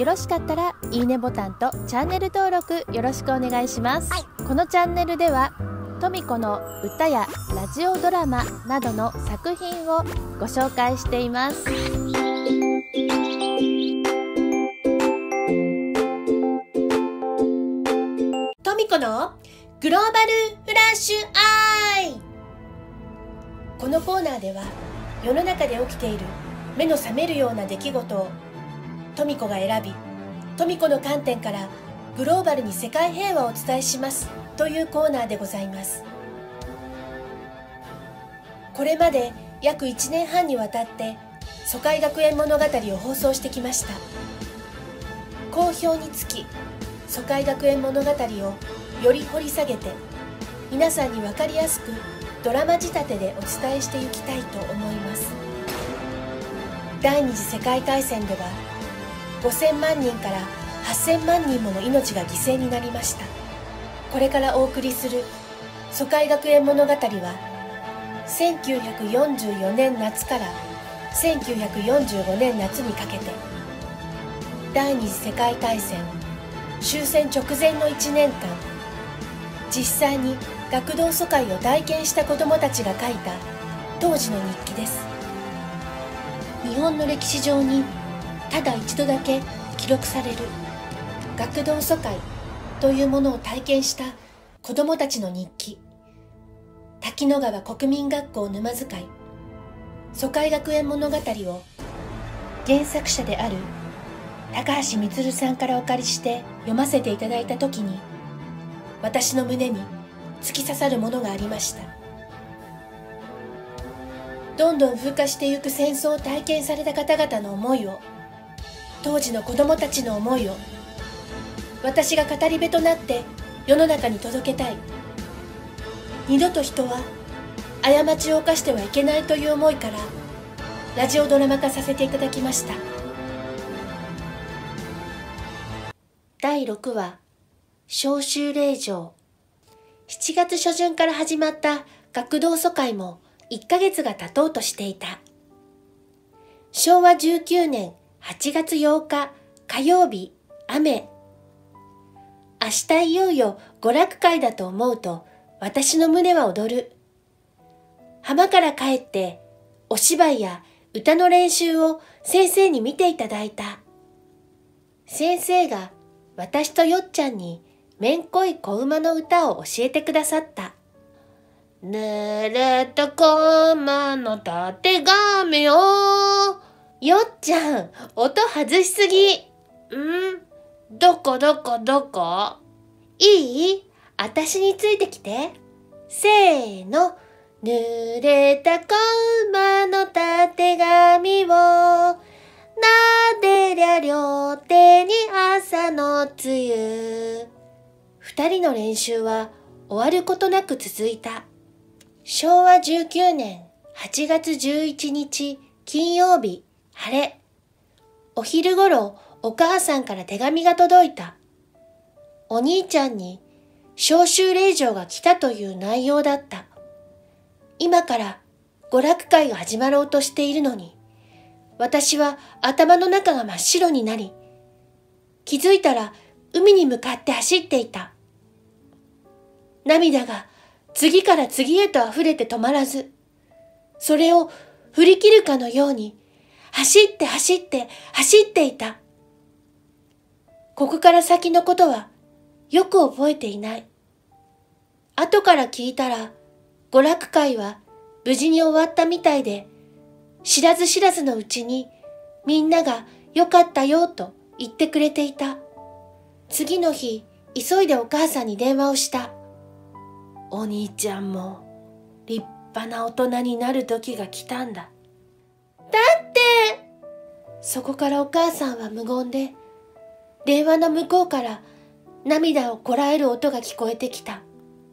よろしかったらいいねボタンとチャンネル登録よろしくお願いします。このチャンネルではトミコの歌やラジオドラマなどの作品をご紹介しています。トミコのグローバルフラッシュアイ。このコーナーでは世の中で起きている目の覚めるような出来事をトミコが選び、トミコの観点からグローバルに世界平和をお伝えしますというコーナーでございます。これまで約1年半にわたって疎開学園物語を放送してきました。好評につき疎開学園物語をより掘り下げて皆さんに分かりやすくドラマ仕立てでお伝えしていきたいと思います。第二次世界大戦では5000万人から8000万人もの命が犠牲になりました。これからお送りする疎開学園物語は1944年夏から1945年夏にかけて第二次世界大戦終戦直前の1年間、実際に学童疎開を体験した子どもたちが書いた当時の日記です。日本の歴史上にただ一度だけ記録される学童疎開というものを体験した子どもたちの日記、滝野川国民学校沼津会疎開学園物語を原作者である高橋充さんからお借りして読ませていただいたときに、私の胸に突き刺さるものがありました。どんどん風化してゆく戦争を体験された方々の思いを、当時の子供たちの思いを、私が語り部となって世の中に届けたい。二度と人は過ちを犯してはいけないという思いからラジオドラマ化させていただきました。第6話、召集令状。7月初旬から始まった学童疎開も1ヶ月が経とうとしていた。昭和19年8月8日火曜日、雨。明日いよいよ娯楽会だと思うと私の胸は躍る。浜から帰ってお芝居や歌の練習を先生に見ていただいた。先生が私とよっちゃんにめんこい子馬の歌を教えてくださった。濡れた駒のたてがみを。よっちゃん、音外しすぎ。どこいい？私についてきて。せーの。濡れた駒のたてがみをなでりゃ両手に朝の露。二人の練習は終わることなく続いた。昭和19年8月11日金曜日、晴れ。お昼ごろお母さんから手紙が届いた。お兄ちゃんに召集令状が来たという内容だった。今から娯楽会が始まろうとしているのに、私は頭の中が真っ白になり、気づいたら海に向かって走っていた。涙が次から次へと溢れて止まらず、それを振り切るかのように走っていた。ここから先のことはよく覚えていない。後から聞いたら娯楽会は無事に終わったみたいで、知らず知らずのうちにみんながよかったよと言ってくれていた。次の日、急いでお母さんに電話をした。お兄ちゃんも立派な大人になる時が来たんだ。だって。そこからお母さんは無言で、電話の向こうから涙をこらえる音が聞こえてきた。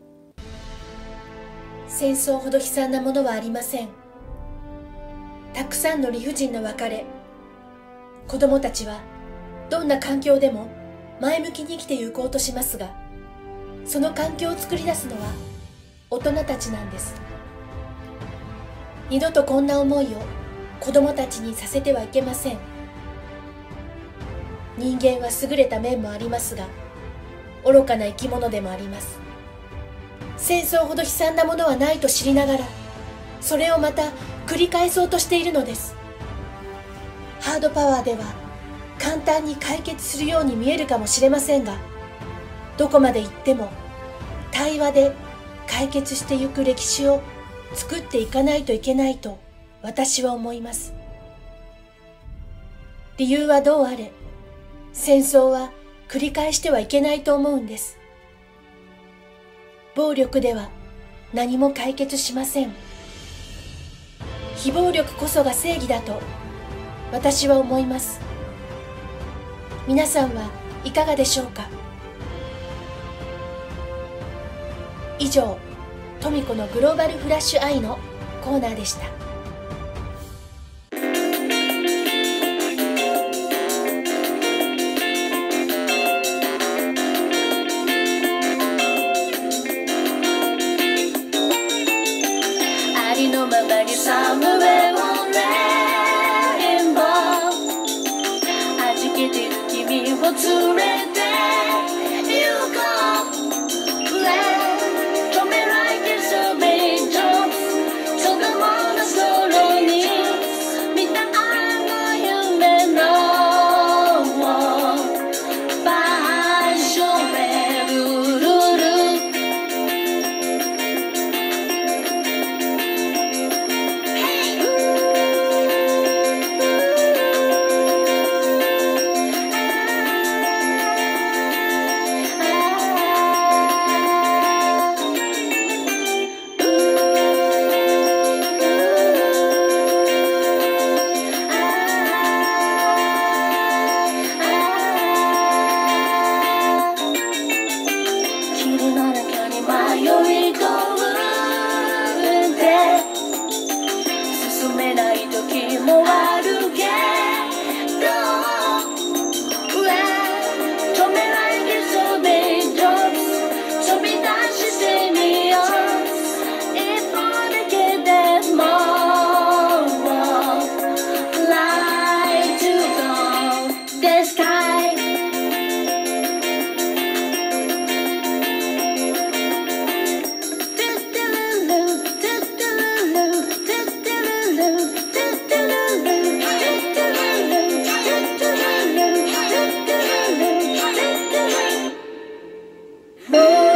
戦争ほど悲惨なものはありません。たくさんの理不尽な別れ。子供たちはどんな環境でも前向きに生きてゆこうとしますが、その環境を作り出すのは大人たちなんです。二度とこんな思いを子供たちにさせてはいけません。 人間は優れた面もありますが、愚かな生き物でもあります。戦争ほど悲惨なものはないと知りながら、それをまた繰り返そうとしているのです。ハードパワーでは簡単に解決するように見えるかもしれませんが、どこまで行っても対話で解決してゆく歴史を作っていかないといけないと私は思います。理由はどうあれ、戦争は繰り返してはいけないと思うんです。暴力では何も解決しません。非暴力こそが正義だと私は思います。皆さんはいかがでしょうか。以上、トミコのグローバルフラッシュアイのコーナーでした。 ありのままにサムウェイをレインボー、弾けてる君を連れて行こう。止めないけそべんじょ、そのもの空に見たあの夢の場所へルルル。霧の中に迷い込んで進めない時もあるけど、止めないでそれ以上飛び出してみよう。一歩だけでも Fly to the sky。もう